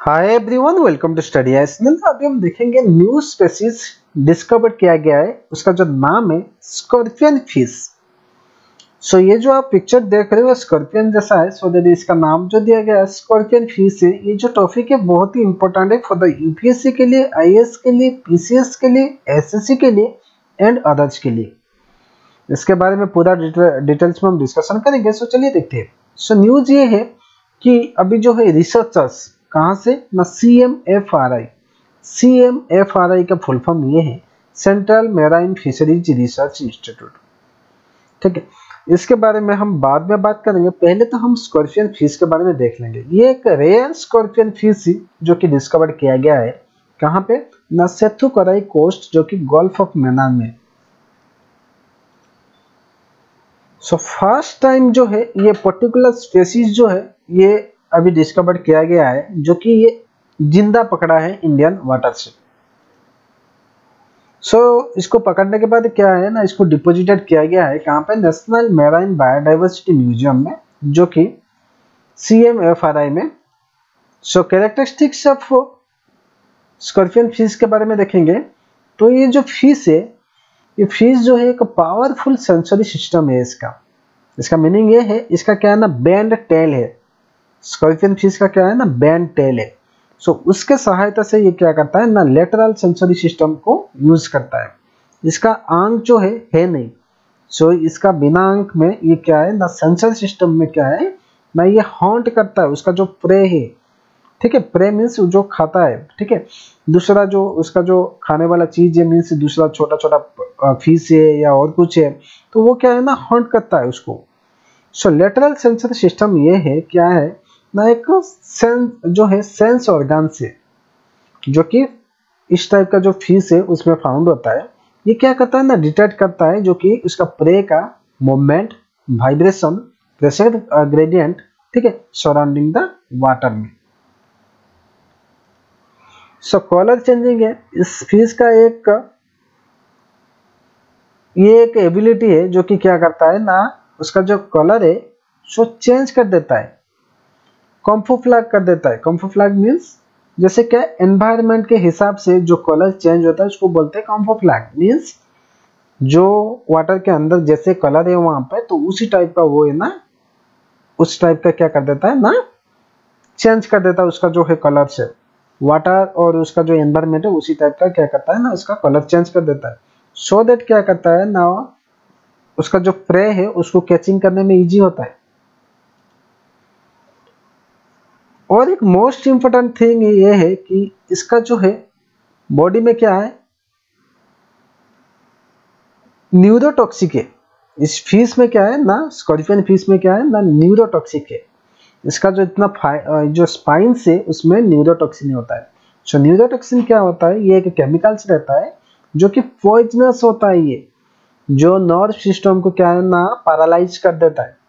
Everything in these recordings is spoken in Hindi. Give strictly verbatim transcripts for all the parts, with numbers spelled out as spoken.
Hi everyone, welcome to study SNL. अभी हम देखेंगे न्यू स्पेसीज डिस्कवर किया गया है, उसका जो नाम है स्कॉर्पियन फिश। सो ये जो आप पिक्चर देख रहे हो स्कॉर्पियन जैसा है, सो दैट इसका नाम जो दिया गया है स्कॉर्पियन फिश है। ये जो टॉपिक है बहुत ही इंपॉर्टेंट है फॉर द यूपीएससी के लिए, आईएएस के लिए, पीसीएस के लिए, एसएससी के लिए एंड अदर्स के लिए। इसके बारे में पूरा डिटेल्स में हम डिस्कशन करेंगे। सो चलिए देखते हैं। सो न्यूज ये है कि अभी जो है रिसर्चर्स कहाँ से ना C M F R I C M F R I का फुल फॉर्म ये है central marine fisheries research institute. ठीक है, इसके बारे में हम बाद में बात करेंगे। पहले तो हम स्कॉर्पियन फिश के बारे में देख लेंगे। ये एक रेयर स्कॉर्पियन फिश जो कि डिस्कवर किया गया है कहाँ पे ना सेथु कराई कोस्ट, जो कि गल्फ ऑफ मेनान में। सो फर्स्ट टाइम जो है ये पर्टिकुलर स्पेसीज जो है ये अभी डिस्कवर किया गया है, जो कि ये जिंदा पकड़ा है इंडियन वाटर से। सो so, इसको पकड़ने के बाद क्या है ना, इसको डिपोजिटेड किया गया है कहाँ पे नेशनल मैराइन बायोडाइवर्सिटी म्यूजियम में, जो कि C M F R I में। So characteristics of scorpion fish के बारे में देखेंगे तो ये जो फिश है, ये फिश जो है एक पावरफुल सेंसरी सिस्टम है इसका। इसका मीनिंग ये है, इसका क्या है ना बैंड टेल है। स्कॉर्पियन फिश का क्या है ना बैंड टेल है। सो so, उसके सहायता से ये क्या करता है ना लेटरल सेंसरी सिस्टम को यूज करता है। इसका आंख जो है है नहीं। सो so, इसका बिना आंख में ये क्या है ना सेंसर सिस्टम में क्या है ना ये हॉन्ट करता है उसका जो प्रे है। ठीक है, प्रे मीन्स जो खाता है। ठीक है, दूसरा जो उसका जो खाने वाला चीज है मीन्स दूसरा छोटा छोटा फिश है या और कुछ है, तो वो क्या है ना हॉन्ट करता है उसको। सो लेटरल सेंसर सिस्टम ये है क्या है ना एक सेंस जो है सेंस ऑर्गन से, जो कि इस टाइप का जो फिश है उसमें फाउंड होता है। ये क्या करता है ना डिटेक्ट करता है जो कि उसका प्रे का मूवमेंट, वाइब्रेशन, प्रेशर ग्रेडियंट, ठीक है, सराउंडिंग द वाटर में। सो कलर चेंजिंग है इस फिश का एक ये एक एबिलिटी है जो कि क्या करता है ना उसका जो कलर है सो चेंज कर देता है, कॉम्फोफ्लैग कर देता है। कॉम्फोफ्लैग मीन्स जैसे क्या एनवायरनमेंट के हिसाब से जो कलर चेंज होता है उसको बोलते हैं कॉम्फोफ्लैग। मीन्स जो वाटर के अंदर जैसे कलर है वहां पे तो उसी टाइप का वो है ना उस टाइप का क्या कर देता है ना चेंज कर देता है उसका जो है कलर से। वाटर और उसका जो एनवायरनमेंट है उसी टाइप का क्या करता है ना उसका कलर चेंज कर देता है। सो so दैट क्या करता है ना उसका जो प्रे है उसको कैचिंग करने में इजी होता है। और एक मोस्ट इंपोर्टेंट थिंग ये है कि इसका जो है बॉडी में क्या है न्यूरोटॉक्सिक है। इस फिश में क्या है ना स्कॉर्पियन फिश में क्या है ना न्यूरोटॉक्सिक है। इसका जो इतना जो स्पाइन से उसमें न्यूरोटॉक्सिन होता है। सो न्यूरोटॉक्सिन क्या होता है, ये एक केमिकल्स रहता है जो कि पॉइजनस होता है। ये जो नर्व सिस्टम को क्या है ना पैरालाइज कर देता है।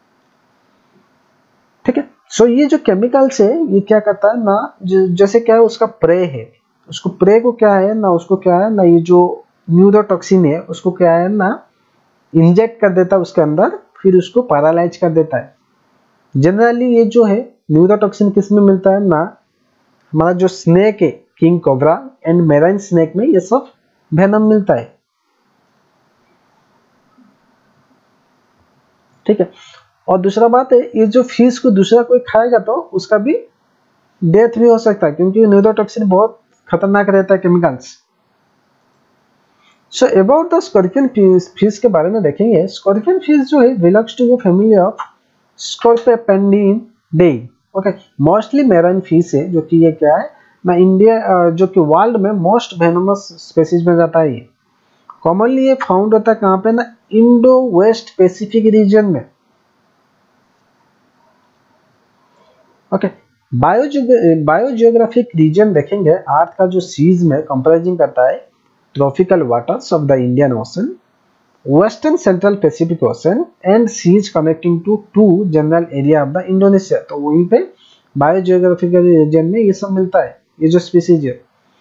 ठीक है, सो so, ये जो केमिकल्स है ये क्या करता है ना जैसे क्या है उसका प्रे है, उसको प्रे को क्या है ना उसको क्या है ना ये जो न्यूरोटॉक्सिन है उसको क्या है ना इंजेक्ट कर देता है उसके अंदर, फिर उसको पैरालाइज कर देता है। जनरली ये जो है न्यूरोटॉक्सिन किस में मिलता है ना हमारा जो स्नेक है king cobra and marine snake में ये सब वेनम मिलता है। ठीक है, और दूसरा बात है ये जो फिश को दूसरा कोई खाएगा तो उसका भी डेथ भी हो सकता है, क्योंकि न्यूरोटॉक्सिन बहुत खतरनाक रहता है chemicals. So about the scorpion fish के बारे में देखेंगे। स्कॉर्पियन फिश जो है belongs to the family of scorpaenidae. Okay, mostly marine fish है जो कि ये क्या है ना इंडिया जो कि वर्ल्ड में मोस्ट वेनमस स्पीशीज में जाता है। ये कॉमनली ये फाउंड होता है कहाँ पे ना इंडो वेस्ट पैसिफिक रीजन में। ओके, बायोजियोग्राफिक रीजन देखेंगे अर्थ का जो सीज में कंप्राइजिंग करता है tropical waters of the Indian Ocean, western central Pacific Ocean and seas connecting to to general area of the Indonesia. तो वहीं पे बायोजियोग्राफिकल रीजन में ये सब मिलता है, ये जो स्पीसीज है।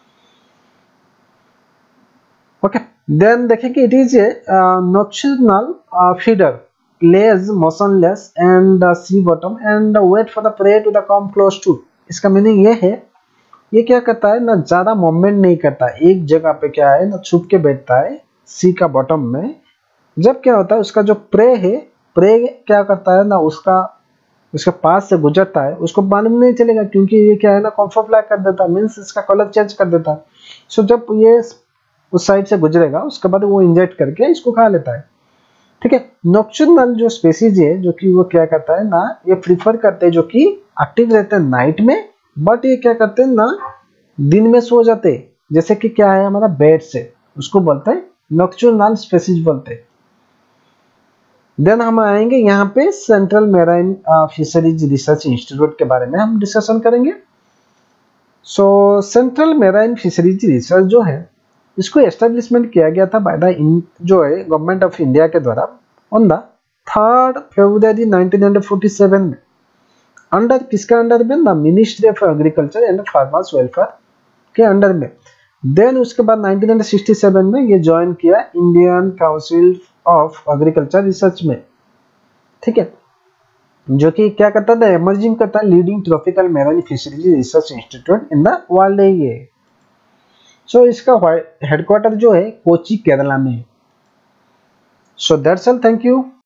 ओके, देन देखेंगे it is a nocturnal feeder, lays motionless and the sea bottom and wait for the prey to the come close to। इसका मीनिंग ये है, ये क्या करता है ना, ज्यादा मूवमेंट नहीं करता, एक जगह पे क्या है ना छुप के बैठता है सी का बॉटम में। जब क्या होता है उसका जो प्रे है, प्रे क्या करता है ना, उसका उसके पास से गुजरता है, उसको मालूम नहीं चलेगा क्योंकि ये क्या है ना कॉन्फोफ्लाई कर देता है, मीन्स इसका कलर चेंज कर देता है। सो जब ये उस साइड से गुजरेगा उसके बाद वो इंजेक्ट करके इसको खा लेता है। ठीक है, नॉक्टर्नल जो स्पेसीज है जो कि वो क्या करता है ना, ये प्रीफर करते हैं जो कि एक्टिव रहते हैं नाइट में, बट ये क्या करते हैं ना दिन में सो जाते हैं। जैसे कि क्या है हमारा बेड से, उसको बोलते हैं नॉक्टर्नल स्पेसीज बोलते हैं। देन हम आएंगे यहाँ पे central marine fisheries research institute के बारे में हम डिस्कशन करेंगे। So central marine fisheries research जो है इसको एस्टेब्लिशमेंट किया गया था बाय द जो है गवर्नमेंट ऑफ इंडिया के द्वारा on the third February nineteen forty seven में, अंडर किसके अंडर में ना, ministry of agriculture and farmers welfare के अंडर में। देन उसके बाद नाइनटीन सिक्सटी सेवन में ये ज्वाइन किया Indian council of agriculture research में। ठीक है, जो कि क्या करता था, एमर्जिंग करता है leading tropical marine fisheries research institute in the world है ये। सो so, इसका हेडक्वार्टर जो है कोची केरला में। So that's all, thank you.